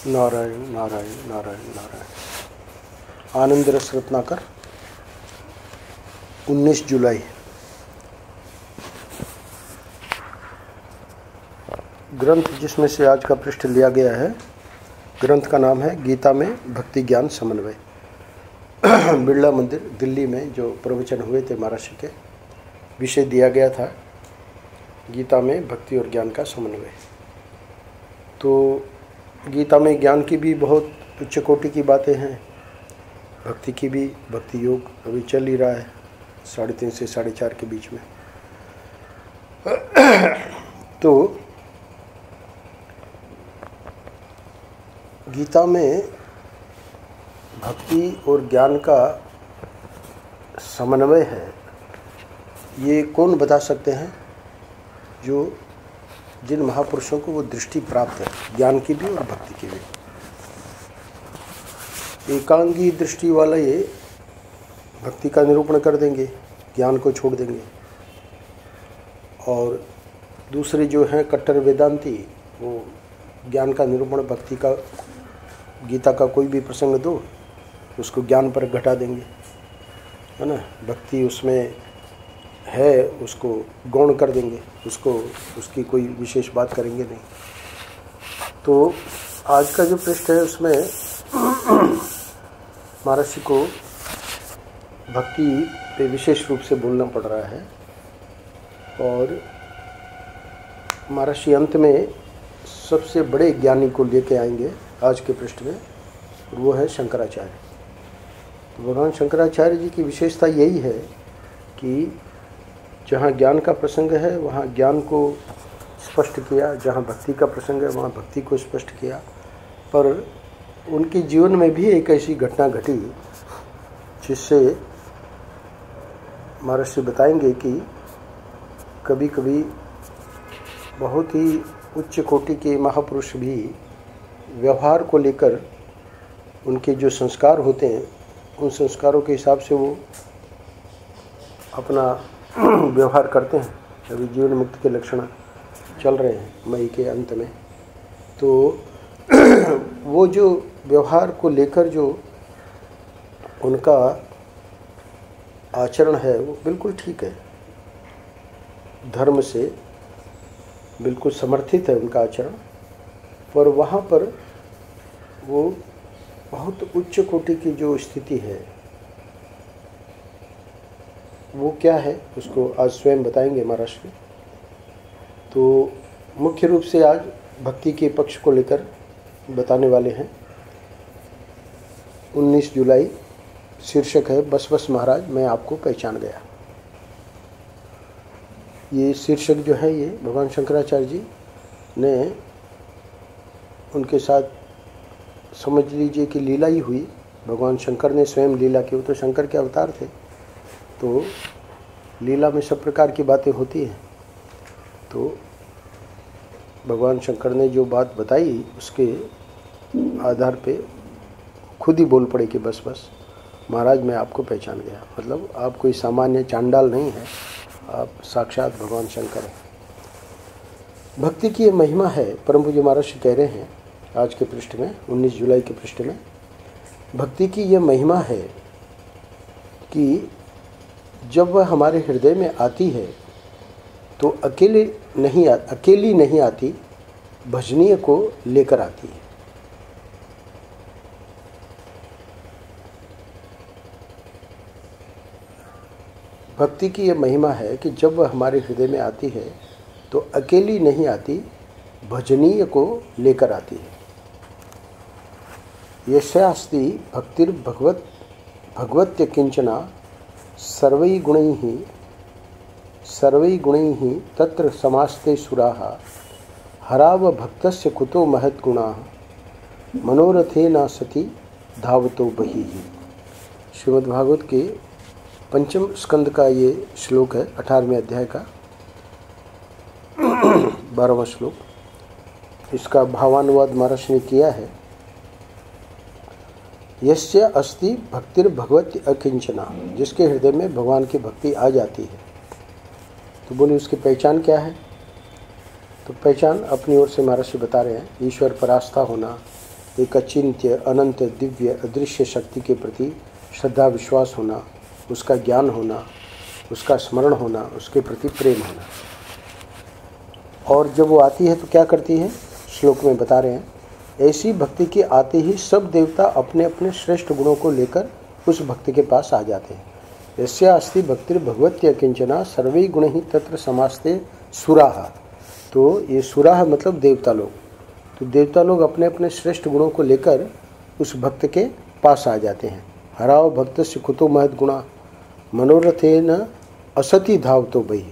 नारायण नारायण नारायण नारायण। आनंद रस रत्नाकर 19 जुलाई। ग्रंथ जिसमें से आज का पृष्ठ लिया गया है, ग्रंथ का नाम है गीता में भक्ति ज्ञान समन्वय। बिरला मंदिर दिल्ली में जो प्रवचन हुए थे महाराष्ट्र के, विषय दिया गया था गीता में भक्ति और ज्ञान का समन्वय। तो गीता में ज्ञान की भी बहुत उच्च कोटि की बातें हैं, भक्ति की भी। भक्ति योग अभी चल ही रहा है 3:30 से 4:30 के बीच में। तो गीता में भक्ति और ज्ञान का समन्वय है, ये कौन बता सकते हैं? जो जिन महापुरुषों को वो दृष्टि प्राप्त है, ज्ञान की भी और भक्ति की भी। एकांगी दृष्टि वाला ये भक्ति का निरूपण कर देंगे, ज्ञान को छोड़ देंगे। और दूसरे जो हैं कट्टर वेदांती, वो ज्ञान का निरूपण, भक्ति का, गीता का कोई भी प्रसंग दो उसको ज्ञान पर घटा देंगे, है ना। भक्ति उसमें है उसको गौण कर देंगे, उसको उसकी कोई विशेष बात करेंगे नहीं। तो आज का जो पृष्ठ है उसमें महाराष्ट्र को भक्ति पे विशेष रूप से बोलना पड़ रहा है। और महाराष्ट्र अंत में सबसे बड़े ज्ञानी को लेके आएंगे आज के पृष्ठ में, वो है शंकराचार्य। तो भगवान शंकराचार्य जी की विशेषता यही है कि जहाँ ज्ञान का प्रसंग है वहाँ ज्ञान को स्पष्ट किया, जहाँ भक्ति का प्रसंग है वहाँ भक्ति को स्पष्ट किया। पर उनके जीवन में भी एक ऐसी घटना घटी जिससे महर्षि बताएंगे कि कभी कभी बहुत ही उच्च कोटि के महापुरुष भी व्यवहार को लेकर, उनके जो संस्कार होते हैं उन संस्कारों के हिसाब से वो अपना व्यवहार करते हैं। अभी जीवन मुक्ति के लक्षण चल रहे हैं मई के अंत में। तो वो जो व्यवहार को लेकर जो उनका आचरण है वो बिल्कुल ठीक है, धर्म से बिल्कुल समर्थित है उनका आचरण। पर वहाँ पर वो बहुत उच्च कोटि की जो स्थिति है वो क्या है उसको आज स्वयं बताएंगे महाराष्ट्र। तो मुख्य रूप से आज भक्ति के पक्ष को लेकर बताने वाले हैं। 19 जुलाई शीर्षक है बस बस महाराज मैं आपको पहचान गया। ये शीर्षक जो है ये भगवान शंकराचार्य जी ने, उनके साथ समझ लीजिए कि लीला ही हुई। भगवान शंकर ने स्वयं लीला की, वो तो शंकर के अवतार थे। तो लीला में सब प्रकार की बातें होती हैं। तो भगवान शंकर ने जो बात बताई उसके आधार पे खुद ही बोल पड़े कि बस बस महाराज मैं आपको पहचान गया। मतलब आप कोई सामान्य चांडाल नहीं है, आप साक्षात भगवान शंकर हैं। भक्ति की ये महिमा है, परम पूज्य महाराज कह रहे हैं आज के पृष्ठ में, 19 जुलाई के पृष्ठ में। भक्ति की ये महिमा है कि जब वह हमारे हृदय में आती है तो अकेली नहीं आती, भजनीय को लेकर आती है। भक्ति की यह महिमा है कि जब वह हमारे हृदय में आती है तो अकेली नहीं आती, भजनीय को लेकर आती है। यस्यास्ति भक्तिर्भगवत्य किंचना सर्वै गुणैः तत्र समास्ते सुराः हराव भक्तस्य कुतो महद्गुणाः मनोरथेन सति धावतो बहिः। श्रीमद्भागवत के 5वें स्कंद का ये श्लोक है, 18वें अध्याय का 12वां श्लोक। इसका भावानुवाद महाराष्ट्र ने किया है। यस्य अस्ति भक्तिर्भगवति अकिंचना, जिसके हृदय में भगवान की भक्ति आ जाती है। तो बोले उसकी पहचान क्या है? तो पहचान अपनी ओर से महर्षि बता रहे हैं, ईश्वर पर आस्था होना, एक अचिंत्य अनंत दिव्य अदृश्य शक्ति के प्रति श्रद्धा विश्वास होना, उसका ज्ञान होना, उसका स्मरण होना, उसके प्रति प्रेम होना। और जब वो आती है तो क्या करती है, श्लोक में बता रहे हैं, ऐसी भक्ति के आते ही सब देवता अपने अपने श्रेष्ठ गुणों को लेकर उस भक्ति के पास आ जाते हैं। यस्या अस्ति भक्तिर भगवत्य किंचना सर्वे गुण ही तत्र समास्ते सुराह। तो ये सुराह मतलब देवता लोग। तो देवता लोग अपने अपने श्रेष्ठ गुणों को लेकर उस भक्त के पास आ जाते हैं। हराव भक्त से कुतो महद गुणा मनोरथे न असति धाव तो बही।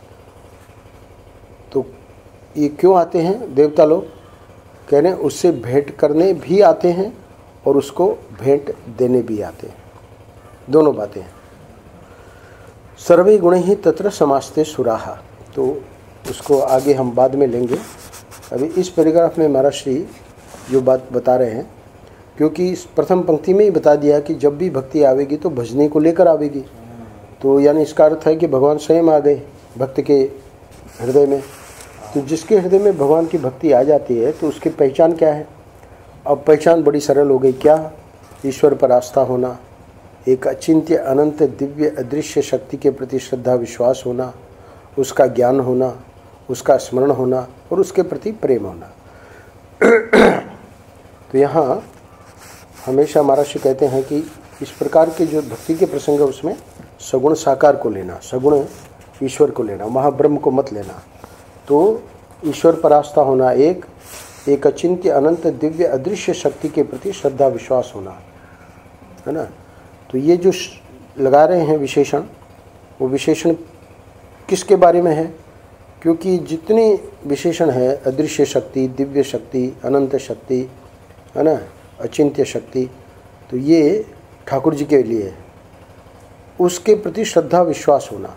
तो ये क्यों आते हैं देवता लोग, कह रहे हैं उससे भेंट करने भी आते हैं और उसको भेंट देने भी आते हैं, दोनों बातें हैं। सर्वे गुण ही तत्र समास्ते सुराह। तो उसको आगे हम बाद में लेंगे। अभी इस पैराग्राफ में महाराजश्री जो बात बता रहे हैं, क्योंकि इस प्रथम पंक्ति में ही बता दिया कि जब भी भक्ति आवेगी तो भजनी को लेकर आवेगी। तो यानी इसका अर्थ है कि भगवान स्वयं आ गए भक्त के हृदय में। तो जिसके हृदय में भगवान की भक्ति आ जाती है तो उसकी पहचान क्या है। अब पहचान बड़ी सरल हो गई, क्या, ईश्वर पर आस्था होना, एक अचिंत्य अनंत दिव्य अदृश्य शक्ति के प्रति श्रद्धा विश्वास होना, उसका ज्ञान होना, उसका स्मरण होना और उसके प्रति प्रेम होना। तो यहाँ हमेशा महाराज कहते हैं कि इस प्रकार के जो भक्ति के प्रसंग है उसमें सगुण साकार को लेना, सगुण ईश्वर को लेना, महाब्रह्म को मत लेना। तो ईश्वर पर आस्था होना, एक अचिंत्य अनंत दिव्य अदृश्य शक्ति के प्रति श्रद्धा विश्वास होना, है ना। तो ये जो लगा रहे हैं विशेषण, वो विशेषण किसके बारे में है, क्योंकि जितने विशेषण है, अदृश्य शक्ति, दिव्य शक्ति, अनंत शक्ति, है ना, अचिंत्य शक्ति, तो ये ठाकुर जी के लिए है। उसके प्रति श्रद्धा विश्वास होना,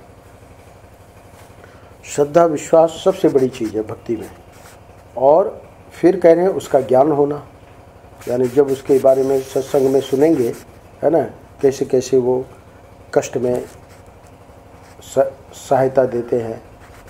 श्रद्धा विश्वास सबसे बड़ी चीज़ है भक्ति में। और फिर कह रहे हैं उसका ज्ञान होना, यानी जब उसके बारे में सत्संग में सुनेंगे, है ना, कैसे कैसे वो कष्ट में सहायता देते हैं,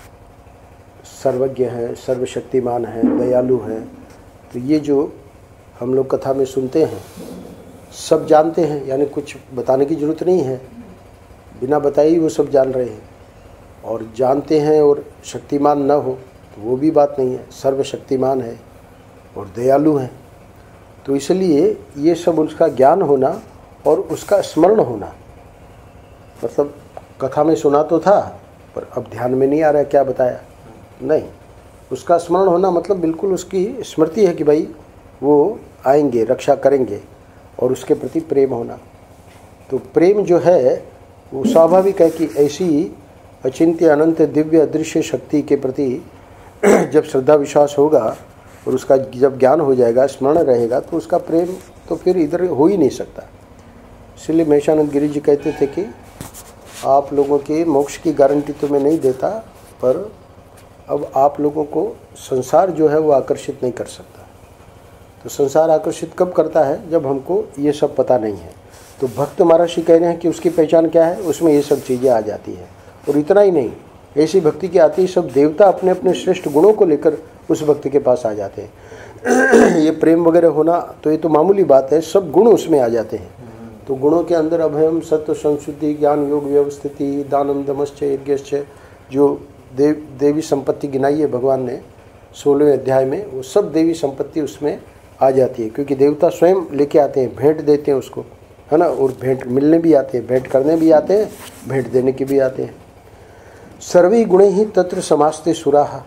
सर्वज्ञ है, सर्वशक्तिमान है, दयालु है। तो ये जो हम लोग कथा में सुनते हैं सब जानते हैं, यानी कुछ बताने की ज़रूरत नहीं है, बिना बताए ही वो सब जान रहे हैं। और जानते हैं और शक्तिमान न हो तो वो भी बात नहीं है, सर्वशक्तिमान है और दयालु है। तो इसलिए ये सब उसका ज्ञान होना और उसका स्मरण होना, मतलब कथा में सुना तो था पर अब ध्यान में नहीं आ रहा है क्या बताया, नहीं, उसका स्मरण होना मतलब बिल्कुल उसकी स्मृति है कि भाई वो आएंगे, रक्षा करेंगे, और उसके प्रति प्रेम होना। तो प्रेम जो है वो स्वाभाविक है कि ऐसी अचिंत्य अनंत दिव्य अदृश्य शक्ति के प्रति जब श्रद्धा विश्वास होगा और उसका जब ज्ञान हो जाएगा, स्मरण रहेगा, तो उसका प्रेम तो फिर इधर हो ही नहीं सकता। इसलिए महेशानंद गिरी जी कहते थे कि आप लोगों के मोक्ष की गारंटी तो मैं नहीं देता, पर अब आप लोगों को संसार जो है वो आकर्षित नहीं कर सकता। तो संसार आकर्षित कब करता है, जब हमको ये सब पता नहीं है। तो भक्त महाराज कह रहे हैं कि उसकी पहचान क्या है, उसमें ये सब चीज़ें आ जाती हैं। और इतना ही नहीं, ऐसी भक्ति की आती है सब देवता अपने अपने श्रेष्ठ गुणों को लेकर उस भक्ति के पास आ जाते हैं। ये प्रेम वगैरह होना तो ये तो मामूली बात है, सब गुण उसमें आ जाते हैं। तो गुणों के अंदर अभयम, सत्व, संशुद्धि, ज्ञान, योग, व्यवस्थिति, दानम, दमश्च, यज्ञश्च, जो देवी संपत्ति गिनाई है भगवान ने 16वें अध्याय में, वो सब देवी संपत्ति उसमें आ जाती है। क्योंकि देवता स्वयं लेके आते हैं, भेंट देते हैं उसको, है ना, और भेंट मिलने भी आते हैं, भेंट करने भी आते हैं, भेंट देने के भी आते हैं। सर्वे गुण ही तत्र समास्ते सुराह।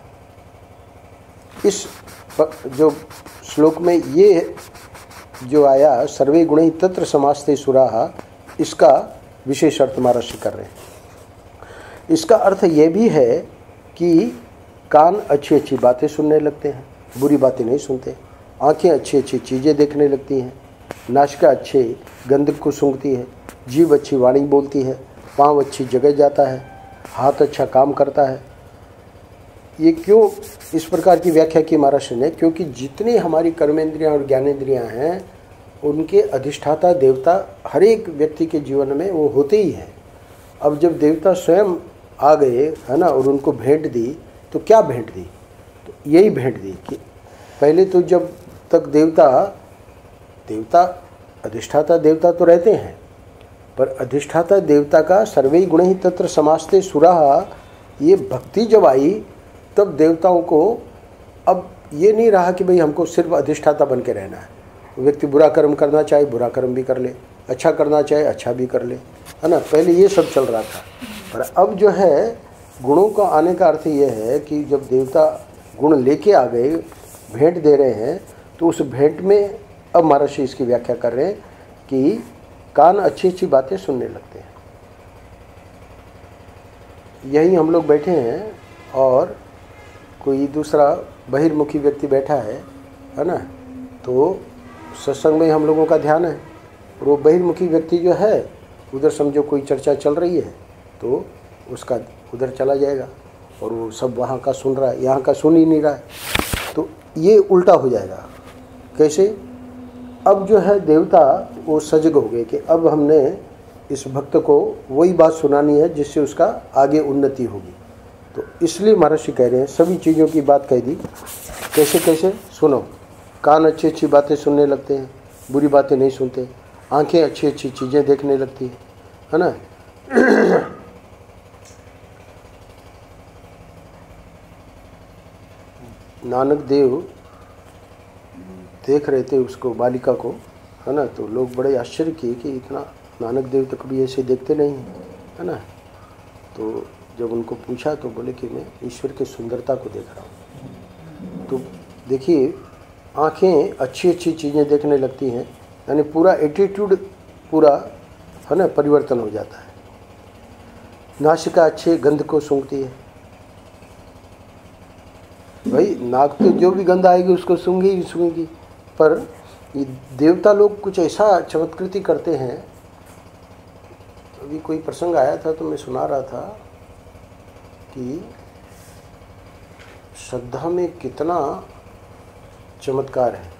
इस जो श्लोक में ये जो आया सर्वे गुण ही तत्र समास्ते सुराह, इसका विशेष अर्थ महाराज कर रहे हैं। इसका अर्थ ये भी है कि कान अच्छी अच्छी बातें सुनने लगते हैं, बुरी बातें नहीं सुनते। आंखें अच्छी अच्छी चीज़ें देखने लगती हैं, नासिका अच्छे गंध को सूंघती है, जीभ अच्छी वाणी बोलती है, पाँव अच्छी जगह जाता है, हाथ अच्छा काम करता है। ये क्यों इस प्रकार की व्याख्या की महाराज ने, क्योंकि जितनी हमारी कर्मेंद्रियां और ज्ञानेंद्रियां हैं उनके अधिष्ठाता देवता हर एक व्यक्ति के जीवन में वो होते ही हैं। अब जब देवता स्वयं आ गए, है ना, और उनको भेंट दी, तो क्या भेंट दी, तो यही भेंट दी कि पहले तो जब तक देवता देवता अधिष्ठाता देवता तो रहते हैं, पर अधिष्ठाता देवता का सर्वे गुण ही तत्र समास्ते सुराः, ये भक्ति जब आई तब देवताओं को अब ये नहीं रहा कि भाई हमको सिर्फ अधिष्ठाता बन के रहना है। व्यक्ति बुरा कर्म करना चाहे बुरा कर्म भी कर ले, अच्छा करना चाहे अच्छा भी कर ले, है ना। पहले ये सब चल रहा था, पर अब जो है गुणों का आने का अर्थ ये है कि जब देवता गुण लेके आ गए, भेंट दे रहे हैं, तो उस भेंट में अब महर्षि इसकी व्याख्या कर रहे हैं कि कान अच्छी अच्छी बातें सुनने लगते हैं। यही हम लोग बैठे हैं और कोई दूसरा बहिर्मुखी व्यक्ति बैठा है ना, तो सत्संग में हम लोगों का ध्यान है, और वो बहिर्मुखी व्यक्ति जो है उधर समझो कोई चर्चा चल रही है तो उसका उधर चला जाएगा और वो सब वहाँ का सुन रहा है, यहाँ का सुन ही नहीं रहा है। तो ये उल्टा हो जाएगा। कैसे? अब जो है देवता वो सजग हो गए कि अब हमने इस भक्त को वही बात सुनानी है जिससे उसका आगे उन्नति होगी। तो इसलिए महर्षि कह रहे हैं सभी चीज़ों की बात कह दी। कैसे कैसे? सुनो, कान अच्छी अच्छी बातें सुनने लगते हैं, बुरी बातें नहीं सुनते। आंखें अच्छी अच्छी चीज़ें देखने लगती है ना। नानक देव देख रहे थे उसको, बालिका को, है ना, तो लोग बड़े आश्चर्य किए कि इतना नानक देव तो कभी ऐसे देखते नहीं हैं, है ना। तो जब उनको पूछा तो बोले कि मैं ईश्वर की सुंदरता को देख रहा हूँ। तो देखिए, आँखें अच्छी अच्छी चीज़ें देखने लगती हैं, यानी पूरा एटीट्यूड पूरा, है ना, परिवर्तन हो जाता है। नासिका अच्छे गंध को सूंघती है। भाई नाक तो जो भी गंध आएगी उसको सूंघेगी, पर ये देवता लोग कुछ ऐसा चमत्कृति करते हैं। अभी कोई प्रसंग आया था तो मैं सुना रहा था कि श्रद्धा में कितना चमत्कार है।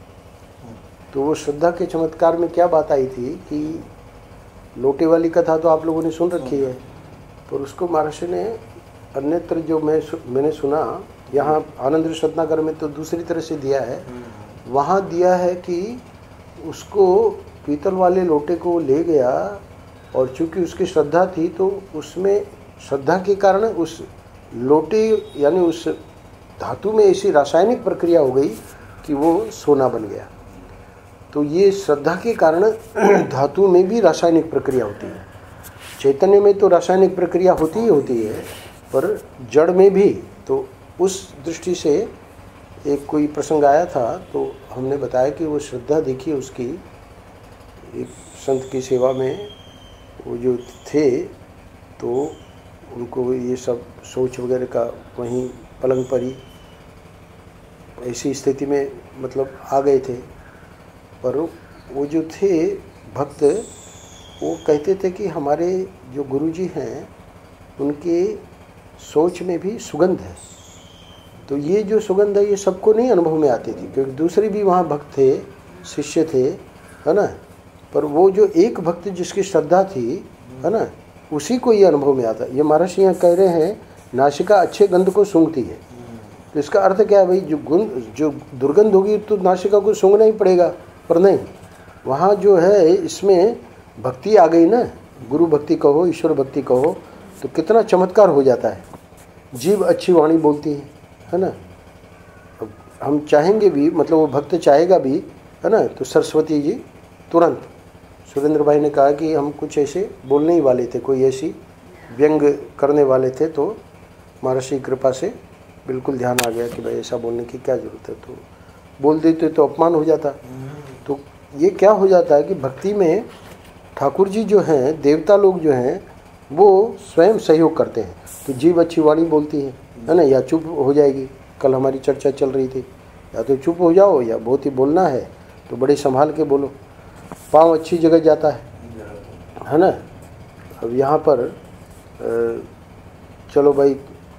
तो वो श्रद्धा के चमत्कार में क्या बात आई थी कि लोटे वाली कथा तो आप लोगों ने सुन रखी है, पर उसको महर्षि ने अन्यत्र जो मैंने सुना, यहाँ आनंद रत्नाकर में तो दूसरी तरह से दिया है। वहाँ दिया है कि उसको पीतल वाले लोटे को ले गया और चूंकि उसकी श्रद्धा थी तो उसमें श्रद्धा के कारण उस लोटे यानी उस धातु में ऐसी रासायनिक प्रक्रिया हो गई कि वो सोना बन गया। तो ये श्रद्धा के कारण धातु में भी रासायनिक प्रक्रिया होती है। चैतन्य में तो रासायनिक प्रक्रिया होती ही होती है, पर जड़ में भी। तो उस दृष्टि से एक कोई प्रसंग आया था तो हमने बताया कि वो श्रद्धा देखिए उसकी, एक संत की सेवा में वो जो थे तो उनको ये सब सोच वगैरह का वहीं पलंग पर ही ऐसी स्थिति में मतलब आ गए थे। पर वो जो थे भक्त, वो कहते थे कि हमारे जो गुरुजी हैं उनके सोच में भी सुगंध है। तो ये जो सुगंध है ये सबको नहीं अनुभव में आती थी, क्योंकि दूसरे भी वहाँ भक्त थे, शिष्य थे, है ना। पर वो जो एक भक्त जिसकी श्रद्धा थी, है ना, उसी को ये अनुभव में आता। ये महर्षि यहाँ कह रहे हैं नासिका अच्छे गंध को सूंघती है। तो इसका अर्थ क्या है भाई, जो दुर्गंध होगी तो नासिका को सूंघना ही पड़ेगा, पर नहीं, वहाँ जो है इसमें भक्ति आ गई ना, गुरु भक्ति कहो, ईश्वर भक्ति कहो, तो कितना चमत्कार हो जाता है। जीव अच्छी वाणी बोलती है ना। अब हम चाहेंगे भी, मतलब वो भक्त चाहेगा भी, है ना, तो सरस्वती जी तुरंत, सुरेंद्र भाई ने कहा कि हम कुछ ऐसे बोलने ही वाले थे, कोई ऐसी व्यंग करने वाले थे, तो महर्षि कृपा से बिल्कुल ध्यान आ गया कि भाई ऐसा बोलने की क्या ज़रूरत है। तो बोल देते तो अपमान हो जाता। तो ये क्या हो जाता है कि भक्ति में ठाकुर जी जो हैं, देवता लोग जो हैं, वो स्वयं सहयोग करते हैं। तो जीव अच्छी वाणी बोलती है ना, या चुप हो जाएगी। कल हमारी चर्चा चल रही थी, या तो चुप हो जाओ या बहुत ही बोलना है तो बड़े संभाल के बोलो। पाँव अच्छी जगह जाता है ना। अब यहाँ पर चलो भाई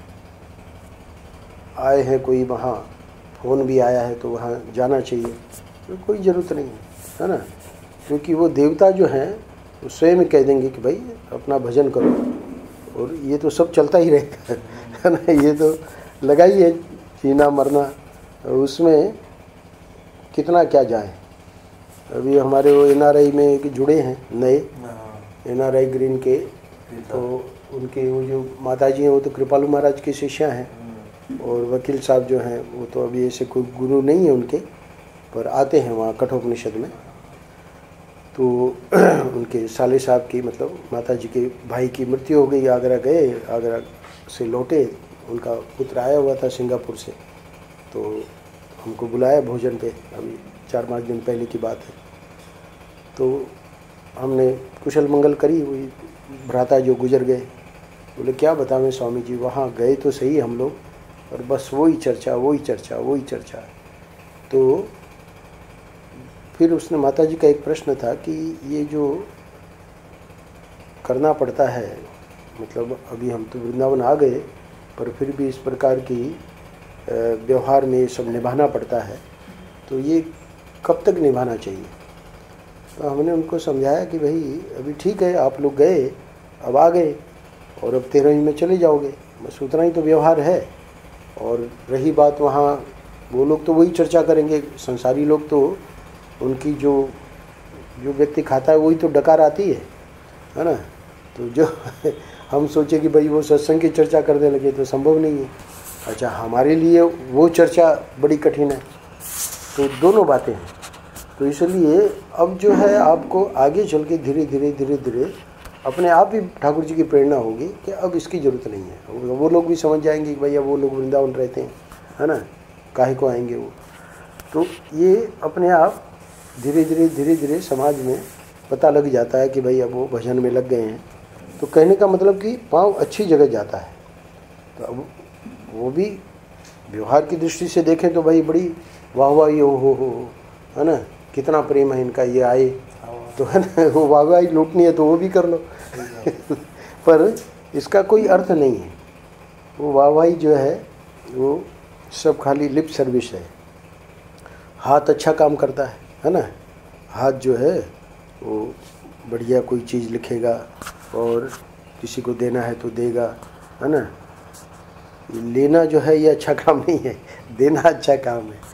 आए हैं, कोई वहाँ फ़ोन भी आया है तो वहाँ जाना चाहिए, तो कोई ज़रूरत नहीं है ना, क्योंकि वो देवता जो हैं वो स्वयं कह देंगे कि भाई अपना भजन करो, और ये तो सब चलता ही रहेगा, है ना। ये तो लगा ही है, जीना मरना, उसमें कितना क्या जाए, अभी हमारे वो NRI में जुड़े हैं नए, NRI ग्रीन के, तो उनके वो जो माताजी हैं वो तो कृपालू महाराज के शिष्या हैं, और वकील साहब जो हैं वो तो अभी ऐसे कोई गुरु नहीं है उनके, पर आते हैं वहाँ कठोपनिषद में। तो उनके साले साहब की, मतलब माताजी के भाई की मृत्यु हो गई, आगरा गए, आगरा से लौटे, उनका पुत्र आया हुआ था सिंगापुर से, तो हमको बुलाया भोजन पे, अभी 4-5 दिन पहले की बात है। तो हमने कुशल मंगल करी, वही भ्राता जो गुजर गए, बोले क्या बतावें स्वामी जी, वहाँ गए तो सही हम लोग, और बस वही चर्चा वही चर्चा वही चर्चा। तो फिर उसने, माता जी का एक प्रश्न था कि ये जो करना पड़ता है, मतलब अभी हम तो वृंदावन आ गए, पर फिर भी इस प्रकार की व्यवहार में ये सब निभाना पड़ता है, तो ये कब तक निभाना चाहिए। तो हमने उनको समझाया कि भाई अभी ठीक है, आप लोग गए, अब आ गए, और अब 13वीं में चले जाओगे, बस उतना ही तो व्यवहार है। और रही बात वहाँ, वो लोग तो वही चर्चा करेंगे, संसारी लोग तो उनकी जो व्यक्ति खाता है वही तो डकार आती है ना। तो जो हम सोचे कि भाई वो सत्संग की चर्चा करने लगे तो संभव नहीं है। अच्छा, हमारे लिए वो चर्चा बड़ी कठिन है। तो दोनों बातें हैं। तो इसलिए अब जो है आपको आगे चल के धीरे धीरे अपने आप ही ठाकुर जी की प्रेरणा होगी कि अब इसकी ज़रूरत नहीं है। वो लोग भी समझ जाएंगे कि भैया वो लोग वृंदावन रहते हैं, है ना, काहे को आएंगे वो। तो ये अपने आप धीरे धीरे समाज में पता लग जाता है कि भाई अब वो भजन में लग गए हैं। तो कहने का मतलब कि पाँव अच्छी जगह जाता है। तो अब वो भी व्यवहार की दृष्टि से देखें तो भाई बड़ी वाहवाही हो, है ना, कितना प्रेम है इनका, ये आए तो, है ना, वो वाहवाही लूटनी है तो वो भी कर लो पर इसका कोई अर्थ नहीं है। वो वाहवाही जो है वो सब खाली लिप सर्विस है। हाथ अच्छा काम करता है ना, हाथ जो है वो बढ़िया कोई चीज़ लिखेगा और किसी को देना है तो देगा, है ना। लेना जो है ये अच्छा काम नहीं है, देना अच्छा काम है।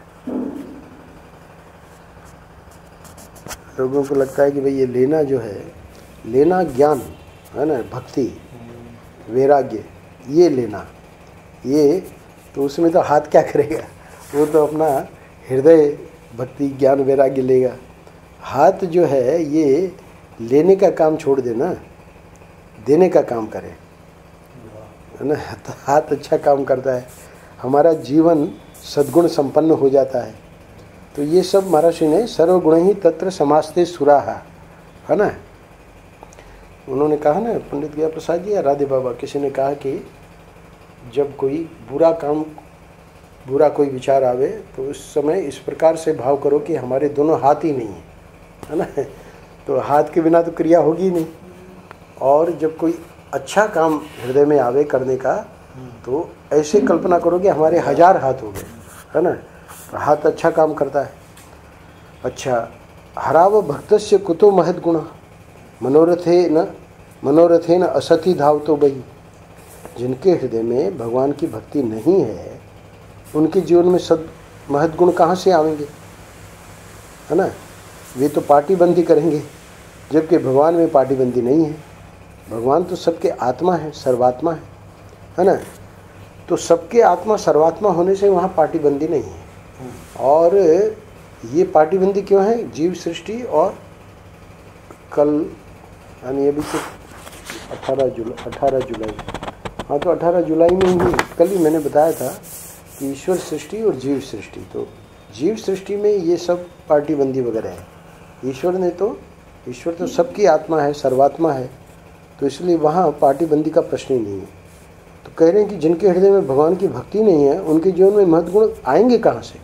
लोगों को लगता है कि भाई ये लेना जो है, लेना ज्ञान है ना, भक्ति वैराग्य, ये लेना, ये तो उसमें तो हाथ क्या करेगा, वो तो अपना हृदय भक्ति ज्ञान वैराग्य लेगा। हाथ जो है ये लेने का काम छोड़ देना, देने का काम करे, है ना। तो हाथ अच्छा काम करता है, हमारा जीवन सद्गुण संपन्न हो जाता है। तो ये सब महाराष्ट्र ने सर्वगुण ही तत्र समास्ते सुराहा, है ना। उन्होंने कहा ना, पंडित गया प्रसाद जी या राधे बाबा, किसी ने कहा कि जब कोई बुरा कोई विचार आवे तो उस समय इस प्रकार से भाव करो कि हमारे दोनों हाथ ही नहीं है ना। तो हाथ के बिना तो क्रिया होगी नहीं। और जब कोई अच्छा काम हृदय में आवे करने का, तो ऐसे कल्पना करो कि हमारे 1000 हाथ हो गए, है ना। तो हाथ अच्छा काम करता है। अच्छा, हराव भक्तस्य कुतो महद गुण मनोरथेन असति धाव तो बही। जिनके हृदय में भगवान की भक्ति नहीं है, उनके जीवन में सद महद गुण कहाँ से आवेंगे, है ना। वे तो पार्टीबंदी करेंगे, जबकि भगवान में पार्टीबंदी नहीं है। भगवान तो सबके आत्मा है, सर्वात्मा है ना। तो सबके आत्मा सर्वात्मा होने से वहाँ पार्टीबंदी नहीं है। और ये पार्टीबंदी क्यों है, जीव सृष्टि और कल यानी अभी तो 18 जुलाई, हाँ, तो 18 जुलाई में ही कल ही मैंने बताया था कि ईश्वर सृष्टि और जीव सृष्टि। तो जीव सृष्टि में ये सब पार्टीबंदी वगैरह है। ईश्वर तो सबकी आत्मा है, सर्वात्मा है, तो इसलिए वहाँ पार्टीबंदी का प्रश्न ही नहीं है। तो कह रहे हैं कि जिनके हृदय में भगवान की भक्ति नहीं है, उनके जीवन में महत्वगुण आएंगे कहाँ से।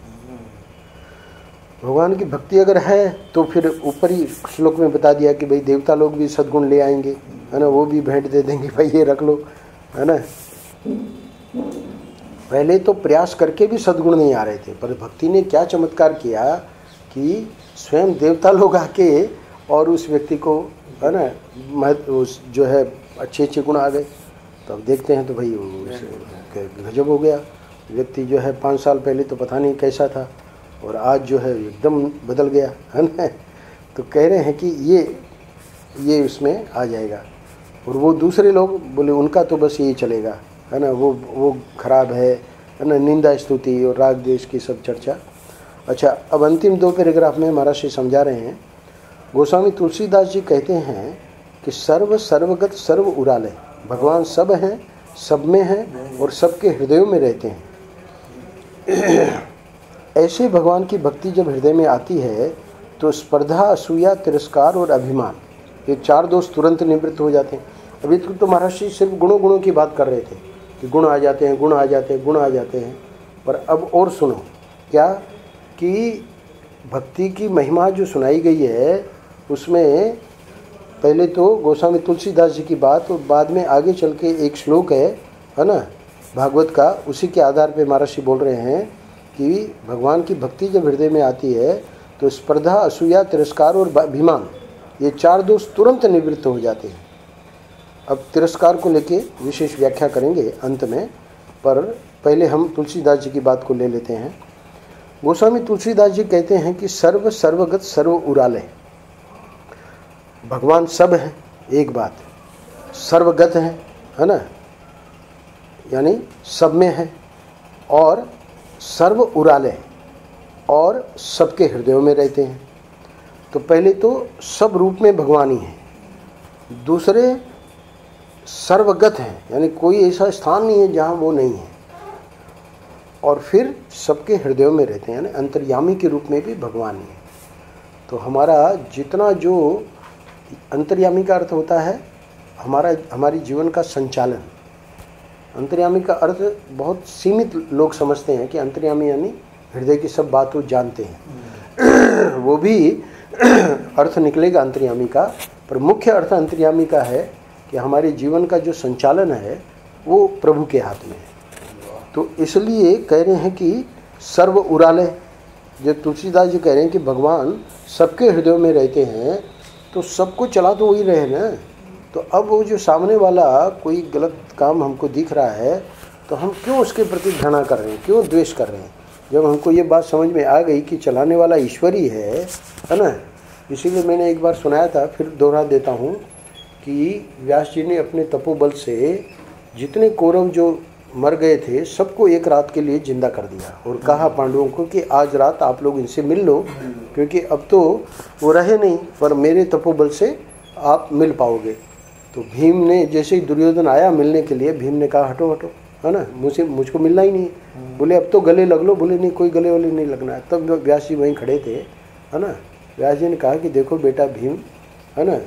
भगवान की भक्ति अगर है तो फिर ऊपर ही श्लोक में बता दिया कि भाई देवता लोग भी सद्गुण ले आएंगे, है ना, वो भी भेंट दे देंगे, भाई ये रख लो, है ना। पहले तो प्रयास करके भी सद्गुण नहीं आ रहे थे, पर भक्ति ने क्या चमत्कार किया कि स्वयं देवता लोग आके और उस व्यक्ति को, है ना, उस जो है अच्छे गुण आ गए। तो अब देखते हैं तो भाई गजब हो गया। व्यक्ति जो है 5 साल पहले तो पता नहीं कैसा था, और आज जो है एकदम बदल गया है ना। तो कह रहे हैं कि ये उसमें आ जाएगा। और वो दूसरे लोग बोले उनका तो बस यही चलेगा, है ना, वो खराब है ना, निंदा स्तुति और राग द्वेष की सब चर्चा। अच्छा, अब अंतिम 2 पैराग्राफ में महाराज समझा रहे हैं। गोस्वामी तुलसीदास जी कहते हैं कि सर्वगत सर्व उराले, भगवान सब हैं, सब में हैं और सबके हृदयों में रहते हैं। ऐसे भगवान की भक्ति जब हृदय में आती है तो स्पर्धा, असूया, तिरस्कार और अभिमान, ये 4 दोष तुरंत निवृत्त हो जाते हैं। अभी तो महाराज सिर्फ गुणों की बात कर रहे थे कि गुण आ जाते हैं, गुण आ जाते हैं, गुण आ जाते हैं। पर अब और सुनो क्या कि भक्ति की महिमा जो सुनाई गई है उसमें पहले तो गोस्वामी तुलसीदास जी की बात और बाद में आगे चल के एक श्लोक है ना, भागवत का, उसी के आधार पे महाराज बोल रहे हैं कि भगवान की भक्ति जब हृदय में आती है तो स्पर्धा, असूया, तिरस्कार और अभिमान, ये 4 दोष तुरंत निवृत्त हो जाते हैं। अब तिरस्कार को लेके विशेष व्याख्या करेंगे अंत में, पर पहले हम तुलसीदास जी की बात को ले लेते हैं। गोस्वामी तुलसीदास जी कहते हैं कि सर्वगत सर्व उराले, भगवान सब है, एक बात, सर्वगत है ना, यानी सब में है, और सर्व उराले और सबके हृदयों में रहते हैं। तो पहले तो सब रूप में भगवान ही है, दूसरे सर्वगत हैं, यानी कोई ऐसा स्थान नहीं है जहाँ वो नहीं है, और फिर सबके हृदयों में रहते हैं, यानी अंतर्यामी के रूप में भी भगवान ही है। तो हमारा जितना जो अंतर्यामी का अर्थ होता है हमारी जीवन का संचालन, अंतर्यामी का अर्थ बहुत सीमित लोग समझते हैं कि अंतर्यामी यानी हृदय की सब बातों जानते हैं वो भी अर्थ निकलेगा अंतर्यामी का, पर मुख्य अर्थ अंतर्यामी का है कि हमारे जीवन का जो संचालन है वो प्रभु के हाथ में है। तो इसलिए कह रहे हैं कि सर्व उराले, जब तुलसीदास जी कह रहे हैं कि भगवान सबके हृदयों में रहते हैं तो सबको चला तो वही रहे ना। तो अब वो जो सामने वाला कोई गलत काम हमको दिख रहा है तो हम क्यों उसके प्रति घृणा कर रहे हैं, क्यों द्वेष कर रहे हैं। जब हमको ये बात समझ में आ गई कि चलाने वाला ईश्वर ही है ना, इसीलिए मैंने एक बार सुनाया था, फिर दोहरा देता हूँ कि व्यास जी ने अपने तपोबल से जितने कौरव जो मर गए थे सबको एक रात के लिए जिंदा कर दिया और कहा पांडवों को कि आज रात आप लोग इनसे मिल लो, क्योंकि अब तो वो रहे नहीं, पर मेरे तपोबल से आप मिल पाओगे। तो भीम ने, जैसे ही दुर्योधन आया मिलने के लिए, भीम ने कहा हटो हटो, है ना, मुझको मिलना ही नहीं। बोले अब तो गले लग लो। बोले नहीं, कोई गले वाले नहीं लगना है। तब व्यास जी वहीं खड़े थे, है ना। व्यास जी ने कहा कि देखो बेटा भीम, है ना,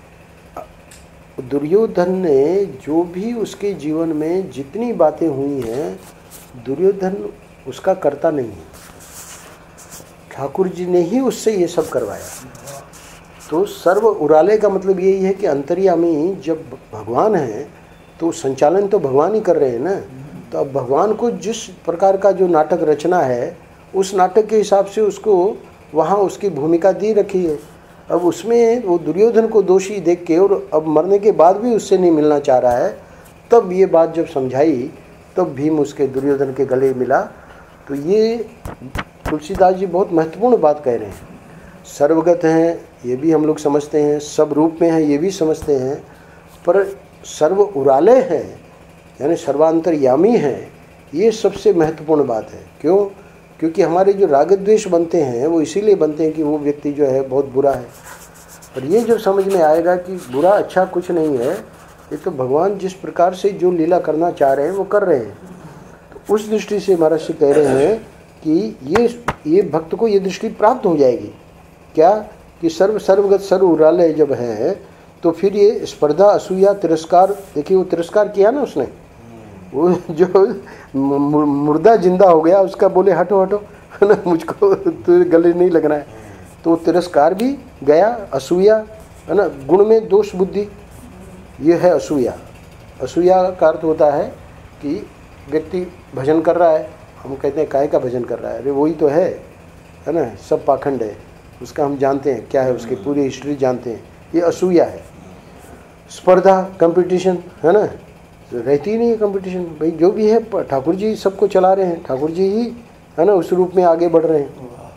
दुर्योधन ने जो भी उसके जीवन में जितनी बातें हुई हैं, दुर्योधन उसका कर्ता नहीं है, ठाकुर जी ने ही उससे ये सब करवाया। तो सर्व उराले का मतलब यही है कि अंतर्यामी जब भगवान है तो संचालन तो भगवान ही कर रहे हैं ना। तो अब भगवान को जिस प्रकार का जो नाटक रचना है उस नाटक के हिसाब से उसको वहाँ उसकी भूमिका दी रखी है। अब उसमें वो दुर्योधन को दोषी देख के और अब मरने के बाद भी उससे नहीं मिलना चाह रहा है, तब ये बात जब समझाई तब भीम उसके दुर्योधन के गले मिला। तो ये तुलसीदास जी बहुत महत्वपूर्ण बात कह रहे हैं। सर्वगत हैं ये भी हम लोग समझते हैं, सब रूप में हैं ये भी समझते हैं, पर सर्व उराले हैं यानी सर्वांतरयामी हैं, ये सबसे महत्वपूर्ण बात है। क्यों? क्योंकि हमारे जो राग द्वेष बनते हैं वो इसीलिए बनते हैं कि वो व्यक्ति जो है बहुत बुरा है। पर ये जब समझ में आएगा कि बुरा अच्छा कुछ नहीं है, ये तो भगवान जिस प्रकार से जो लीला करना चाह रहे हैं वो कर रहे हैं। तो उस दृष्टि से महाराज कह रहे हैं कि ये भक्त को ये दृष्टि प्राप्त हो जाएगी। क्या कि सर्वगत सर्व उराले जब है तो फिर ये स्पर्धा, असूया, तिरस्कार, देखिए वो तिरस्कार किया ना उसने, वो जो मुर्दा जिंदा हो गया उसका बोले हटो हटो, है ना, मुझको तो गले नहीं लगना है। तो तिरस्कार भी गया, असूया, है ना, गुण में दोष बुद्धि, ये है असूया। असूया का अर्थ होता है कि व्यक्ति भजन कर रहा है, हम कहते हैं काहे का भजन कर रहा है, अरे वही तो है ना, सब पाखंड है, उसका हम जानते हैं क्या है, उसकी पूरी हिस्ट्री जानते हैं, ये असूया है। स्पर्धा, कंपटीशन, है ना, रहती ही नहीं है कंपटीशन, भाई जो भी है ठाकुर जी सबको चला रहे हैं, ठाकुर जी ही, है ना, उस रूप में आगे बढ़ रहे हैं।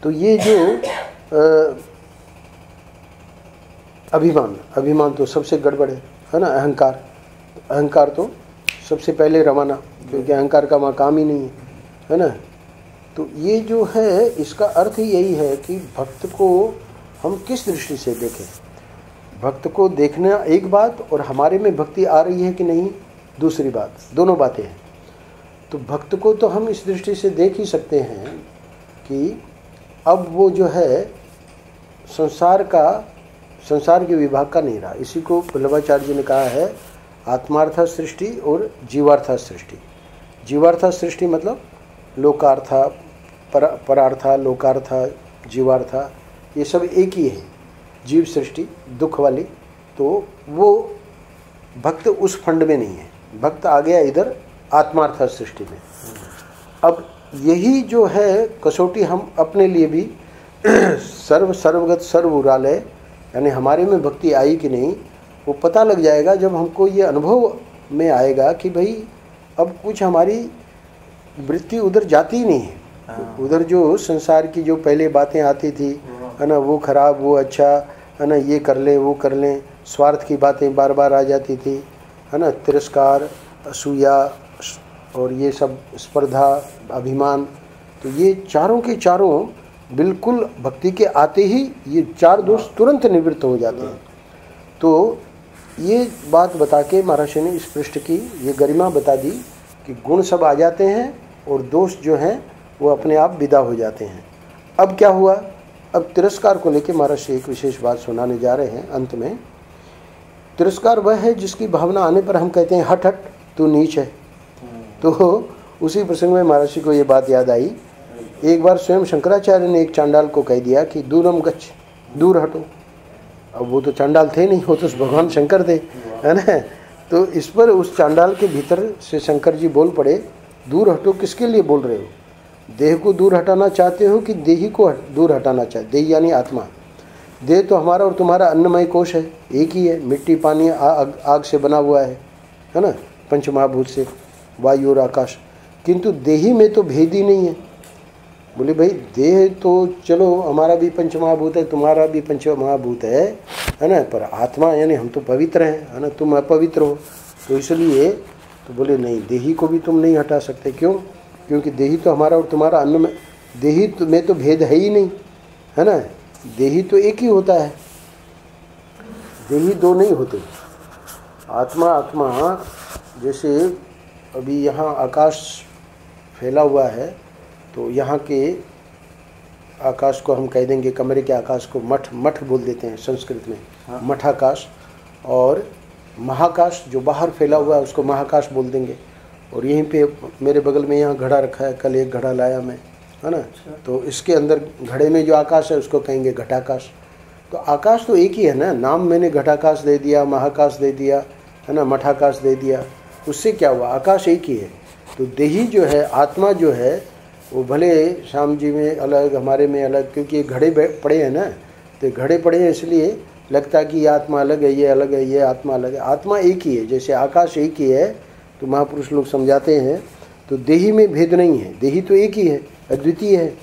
तो ये जो अभिमान तो सबसे गड़बड़ है ना। अहंकार तो सबसे पहले रवाना, क्योंकि अहंकार का मकाम ही नहीं है ना। तो ये जो है इसका अर्थ ही यही है कि भक्त को हम किस दृष्टि से देखें। भक्त को देखना एक बात, और हमारे में भक्ति आ रही है कि नहीं दूसरी बात, दोनों बातें हैं। तो भक्त को तो हम इस दृष्टि से देख ही सकते हैं कि अब वो जो है संसार के विभाग का नहीं रहा। इसी को वल्लभाचार्य जी ने कहा है आत्मार्थ सृष्टि और जीवार्थ सृष्टि। जीवार्थ सृष्टि मतलब लोकार्थ, परार्थ, लोकार्थ, जीवार्थ, ये सब एक ही है। जीव सृष्टि दुख वाली, तो वो भक्त उस फंड में नहीं है। भक्त आ गया इधर आत्मार्थ सृष्टि में। अब यही जो है कसौटी हम अपने लिए भी सर्वगत सर्वउरालय, यानी हमारे में भक्ति आई कि नहीं वो पता लग जाएगा जब हमको ये अनुभव में आएगा कि भाई अब कुछ हमारी वृत्ति उधर जाती ही नहीं है। उधर जो संसार की जो पहले बातें आती थी है ना, वो खराब वो अच्छा है ना, ये कर लें वो कर लें, स्वार्थ की बातें बार बार आ जाती थी है ना, तिरस्कार, असूया और ये सब स्पर्धा, अभिमान, तो ये चारों के चारों बिल्कुल भक्ति के आते ही ये चार दोष तुरंत निवृत्त हो जाते हैं। तो ये बात बता के महाराज ने इस पृष्ठ की ये गरिमा बता दी कि गुण सब आ जाते हैं और दोष जो हैं वो अपने आप विदा हो जाते हैं। अब क्या हुआ, अब तिरस्कार को लेके महाराज एक विशेष बात सुनाने जा रहे हैं अंत में। तिरस्कार वह है जिसकी भावना आने पर हम कहते हैं हट हट तू नीच है। तो उसी प्रसंग में महाराज को ये बात याद आई। एक बार स्वयं शंकराचार्य ने एक चांडाल को कह दिया कि दूरम गच्छ, दूर हटो। अब वो तो चांडाल थे नहीं, वो तो भगवान शंकर थे है ना। तो इस पर उस चांडाल के भीतर से शंकर जी बोल पड़े, दूर हटो किसके लिए बोल रहे हो? देह को दूर हटाना चाहते हो कि देही को दूर हटाना चाहते? देह यानी आत्मा। देह तो हमारा और तुम्हारा अन्नमय कोश है, एक ही है, मिट्टी पानी आग से बना हुआ है ना, पंचमहाभूत से, वायु और आकाश। किंतु देही में तो भेद ही नहीं है। बोले भाई देह तो चलो हमारा भी पंचमहाभूत है, तुम्हारा भी पंचमहाभूत है ना, पर आत्मा यानी हम तो पवित्र हैं है ना, तुम अपवित्र हो। तो इसलिए तो बोले नहीं, देही को भी तुम नहीं हटा सकते। क्यों? क्योंकि देही तो हमारा और तुम्हारा अन्न में, देही में तो भेद है ही नहीं है ना। देही तो एक ही होता है, देही दो नहीं होते। आत्मा जैसे अभी यहाँ आकाश फैला हुआ है, तो यहाँ के आकाश को हम कह देंगे, कमरे के आकाश को मठ बोल देते हैं संस्कृत में, मठाकाश। और महाकाश जो बाहर फैला हुआ है उसको महाकाश बोल देंगे। और यहीं पे मेरे बगल में यहाँ घड़ा रखा है, कल एक घड़ा लाया मैं है ना, तो इसके अंदर घड़े में जो आकाश है उसको कहेंगे घटाकाश। तो आकाश तो एक ही है ना, नाम मैंने घटाकाश दे दिया, महाकाश दे दिया है ना, मठाकाश दे दिया, उससे क्या हुआ? आकाश एक ही है। तो देही जो है, आत्मा जो है, वो भले श्याम जी में अलग, हमारे में अलग, क्योंकि ये घड़े पड़े हैं ना, तो घड़े पड़े हैं इसलिए लगता है कि ये आत्मा अलग है, ये अलग है, ये आत्मा अलग है। आत्मा एक ही है, जैसे आकाश एक ही है। तो महापुरुष लोग समझाते हैं, तो देही में भेद नहीं है, देही तो एक ही है, अद्वितीय है।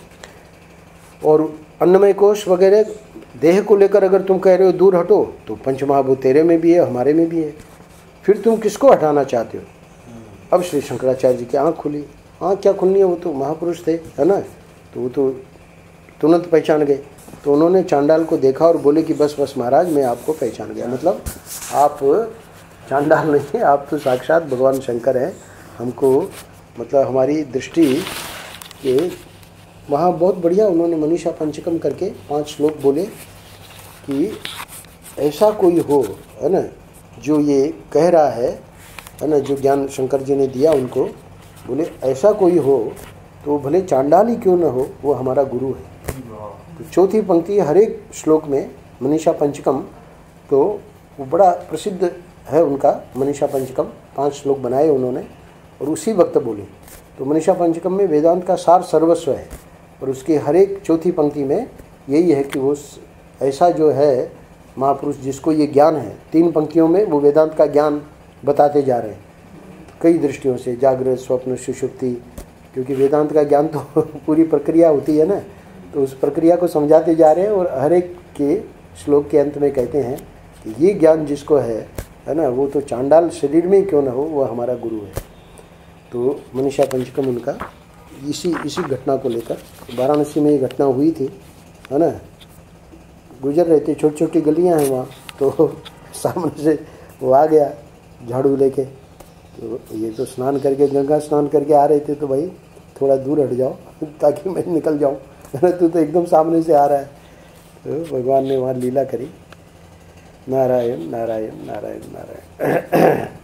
और अन्नमय कोश वगैरह देह को लेकर अगर तुम कह रहे हो दूर हटो, तो पंचमहाभूत तेरे में भी है, हमारे में भी है, फिर तुम किसको हटाना चाहते हो? अब श्री शंकराचार्य जी की आँख खुली। आँख क्या खुलनी है, वो तो महापुरुष थे है ना, तो वो तो तुरंत पहचान गए। तो उन्होंने चांडाल को देखा और बोले कि बस बस महाराज मैं आपको पहचान गया, मतलब आप चांडाल नहीं, आप तो साक्षात भगवान शंकर हैं। हमको मतलब हमारी दृष्टि के वहाँ बहुत बढ़िया उन्होंने मनीषा पंचकम करके 5 श्लोक बोले कि ऐसा कोई हो है ना जो ये कह रहा है ना, जो ज्ञान शंकर जी ने दिया उनको, बोले ऐसा कोई हो तो भले चांडाल ही क्यों न हो, वो हमारा गुरु है। तो चौथी पंक्ति हर एक श्लोक में मनीषा पंचकम, तो वो बड़ा प्रसिद्ध है उनका मनीषा पंचकम, 5 श्लोक बनाए उन्होंने और उसी वक्त बोले। तो मनीषा पंचकम में वेदांत का सार सर्वस्व है और उसकी हर एक चौथी पंक्ति में यही है कि वो ऐसा जो है महापुरुष जिसको ये ज्ञान है, 3 पंक्तियों में वो वेदांत का ज्ञान बताते जा रहे हैं कई दृष्टियों से, जागृत, स्वप्न, सुषुप्ति, क्योंकि वेदांत का ज्ञान तो पूरी प्रक्रिया होती है ना। तो उस प्रक्रिया को समझाते जा रहे हैं और हर एक के श्लोक के अंत में कहते हैं कि ये ज्ञान जिसको है ना, वो तो चांडाल शरीर में ही क्यों ना हो, वो हमारा गुरु है। तो मनीषा पंचकम उनका इसी घटना को लेकर, वाराणसी में ये घटना हुई थी, है ना। गुजर रहे थे, छोटी छोटी गलियां हैं वहाँ, तो सामने से वो आ गया झाड़ू लेके। तो ये तो स्नान करके, गंगा स्नान करके आ रहे थे, तो भाई थोड़ा दूर हट जाओ ताकि मैं निकल जाऊँ, है ना। तू तो एकदम सामने से आ रहा है। तो भगवान ने वहाँ लीला करी। नारायण नारायण नारायण नारायण।